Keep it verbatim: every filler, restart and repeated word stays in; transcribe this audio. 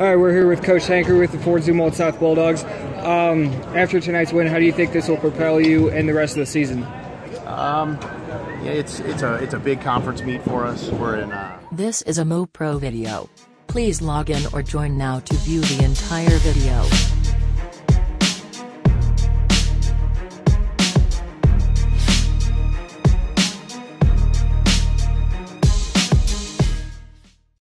All right, we're here with Coach Sanker with the Fort Zumwalt South Bulldogs. Um, after tonight's win, how do you think this will propel you and the rest of the season? Um, yeah, it's it's a it's a big conference meet for us. We're in. Uh... This is a MoPro video. Please log in or join now to view the entire video.